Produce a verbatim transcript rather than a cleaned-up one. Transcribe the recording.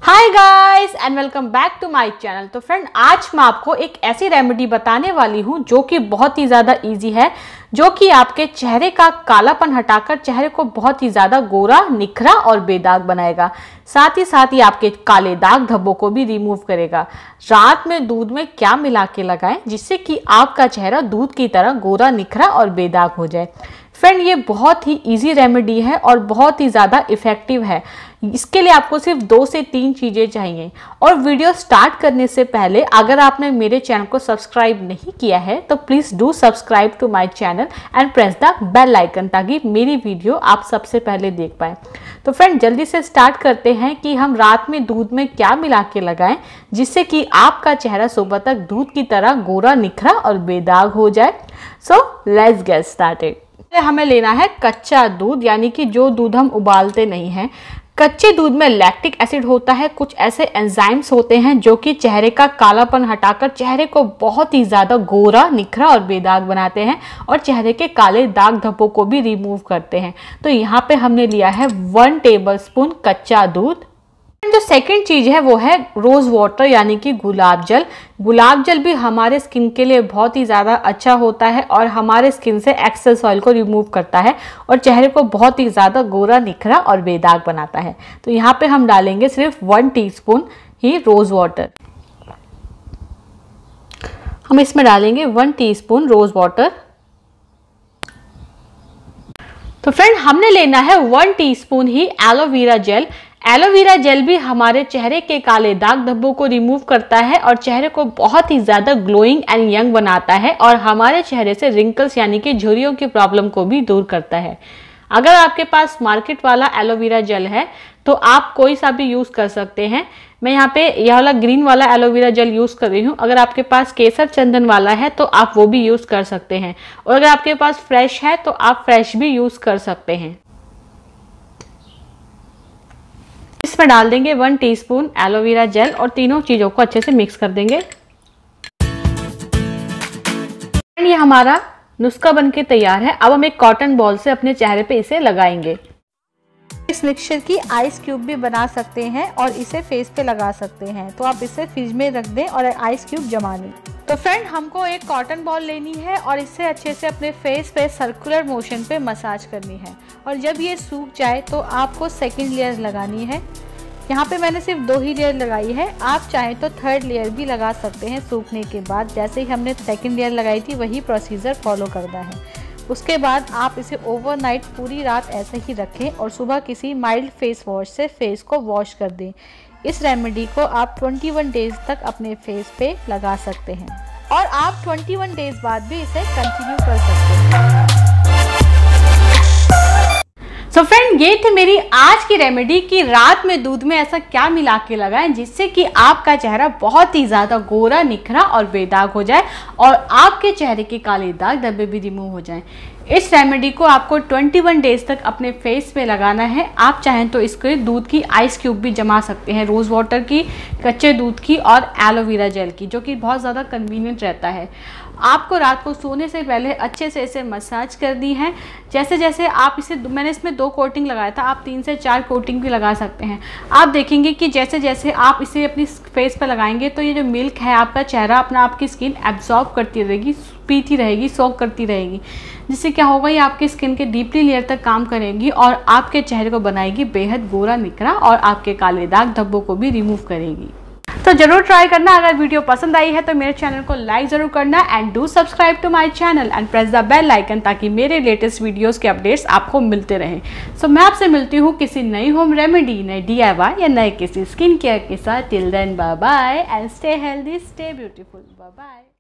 Hi guys and welcome back to my channel. तो friend, आज मैं आपको एक ऐसी रेमेडी बताने वाली हूँ जो कि बहुत ही ज़्यादा इजी है, जो कि आपके चेहरे का कालापन हटाकर चेहरे को बहुत ही ज़्यादा गोरा, निखरा और बेदाग बनाएगा। साथ ही साथ ही आपके काले दाग धब्बों को भी रिमूव करेगा। रात में दूध में क्या मिला के लगाएं जिससे कि आपका चेहरा दूध की तरह गोरा, निखरा और बेदाग हो जाए। फ्रेंड, ये बहुत ही इजी रेमेडी है और बहुत ही ज़्यादा इफ़ेक्टिव है। इसके लिए आपको सिर्फ दो से तीन चीज़ें चाहिए। और वीडियो स्टार्ट करने से पहले अगर आपने मेरे चैनल को सब्सक्राइब नहीं किया है तो please do subscribe to my channel and press the bell icon, ताकि मेरी वीडियो आप सबसे पहले देख पाएँ। तो फ्रेंड, जल्दी से स्टार्ट करते हैं कि हम रात में दूध में क्या मिला के लगाएं जिससे कि आपका चेहरा सुबह तक दूध की तरह गोरा, निखरा और बेदाग हो जाए। So let's get started. हमें लेना है कच्चा दूध, यानी कि जो दूध हम उबालते नहीं हैं। कच्चे दूध में लैक्टिक एसिड होता है, कुछ ऐसे एंजाइम्स होते हैं जो कि चेहरे का कालापन हटाकर चेहरे को बहुत ही ज़्यादा गोरा, निखरा और बेदाग बनाते हैं और चेहरे के काले दाग धब्बों को भी रिमूव करते हैं। तो यहाँ पे हमने लिया है वन टेबलस्पून कच्चा दूध। जो सेकंड चीज़ है वो है रोज़ वाटर, यानी कि गुलाब जल। गुलाब जल भी हमारे स्किन के लिए बहुत ही ज़्यादा अच्छा होता है और हमारे स्किन से एक्सेस ऑयल को रिमूव करता है और चेहरे को बहुत ही ज़्यादा गोरा, निखरा और बेदाग बनाता है। तो यहाँ पे हम डालेंगे सिर्फ वन टीस्पून ही रोज़ वाटर। हम इसमें डालेंगे वन टीस्पून रोज़ वाटर। तो फ्रेंड, हमने लेना है वन टीस्पून ही एलोवेरा जेल। एलोवेरा जेल भी हमारे चेहरे के काले दाग धब्बों को रिमूव करता है और चेहरे को बहुत ही ज़्यादा ग्लोइंग एंड यंग बनाता है और हमारे चेहरे से रिंकल्स यानी कि झुर्रियों की प्रॉब्लम को भी दूर करता है। अगर आपके पास मार्केट वाला एलोवेरा जेल है तो आप कोई सा भी यूज़ कर सकते हैं। मैं यहाँ पे यह वाला ग्रीन वाला एलोवेरा जेल यूज़ कर रही हूँ। अगर आपके पास केसर चंदन वाला है तो आप वो भी यूज़ कर सकते हैं, और अगर आपके पास फ्रेश है तो आप फ्रेश भी यूज़ कर सकते हैं। इसमें डाल देंगे वन टीस्पून एलोवेरा जेल और तीनों चीज़ों को अच्छे से मिक्स कर देंगे। ये हमारा नुस्खा बनके तैयार है। अब हम एक कॉटन बॉल से अपने चेहरे पे इसे लगाएंगे। इस मिक्सचर की आइस क्यूब भी बना सकते हैं और इसे फेस पे लगा सकते हैं। तो आप इसे फ्रिज में रख दें और आइस क्यूब जमा लें। तो फ्रेंड, हमको एक कॉटन बॉल लेनी है और इसे अच्छे से अपने फेस पे सर्कुलर मोशन पे मसाज करनी है। और जब ये सूख जाए तो आपको सेकंड लेयर लगानी है। यहाँ पे मैंने सिर्फ दो ही लेयर लगाई है, आप चाहें तो थर्ड लेयर भी लगा सकते हैं सूखने के बाद। जैसे ही हमने सेकंड लेयर लगाई थी वही प्रोसीजर फॉलो करना है। उसके बाद आप इसे ओवरनाइट पूरी रात ऐसे ही रखें और सुबह किसी माइल्ड फेस वॉश से फेस को वॉश कर दें। इस रेमेडी को आप इक्कीस डेज तक अपने फेस पे लगा सकते हैं और आप इक्कीस डेज बाद भी इसे कंटिन्यू कर सकते हैं। सो फ्रेंड, ये थी मेरी आज की रेमेडी कि रात में दूध में ऐसा क्या मिला के लगाएं जिससे कि आपका चेहरा बहुत ही ज़्यादा गोरा, निखरा और बेदाग हो जाए और आपके चेहरे के काले दाग धब्बे भी रिमूव हो जाएं। इस रेमेडी को आपको इक्कीस डेज तक अपने फेस पे लगाना है। आप चाहें तो इसके दूध की आइस क्यूब भी जमा सकते हैं, रोज़ वाटर की, कच्चे दूध की और एलोवेरा जेल की, जो कि बहुत ज़्यादा कन्वीनियंट रहता है। आपको रात को सोने से पहले अच्छे से इसे मसाज करनी है। जैसे जैसे आप इसे, मैंने इसमें दो कोटिंग लगाया था, आप तीन से चार कोटिंग भी लगा सकते हैं। आप देखेंगे कि जैसे जैसे आप इसे अपनी फेस पर लगाएंगे तो ये जो मिल्क है आपका चेहरा अपना आपकी स्किन एब्जॉर्ब करती रहेगी, पीती रहेगी, सोक करती रहेगी, जिससे क्या होगा, ये आपकी स्किन के डीपली लेयर तक काम करेगी और आपके चेहरे को बनाएगी बेहद गोरा, निखरा और आपके काले दाग धब्बों को भी रिमूव करेगी। तो जरूर ट्राई करना। अगर वीडियो पसंद आई है तो मेरे चैनल को लाइक जरूर करना and do subscribe to my channel and press the bell icon, ताकि मेरे लेटेस्ट वीडियोस के अपडेट्स आपको मिलते रहें। सो so, मैं आपसे मिलती हूँ किसी नई होम रेमेडी, नई डी आई वाई या नए किसी स्किन केयर के साथ। Till then bye bye and stay healthy, stay beautiful. Bye bye.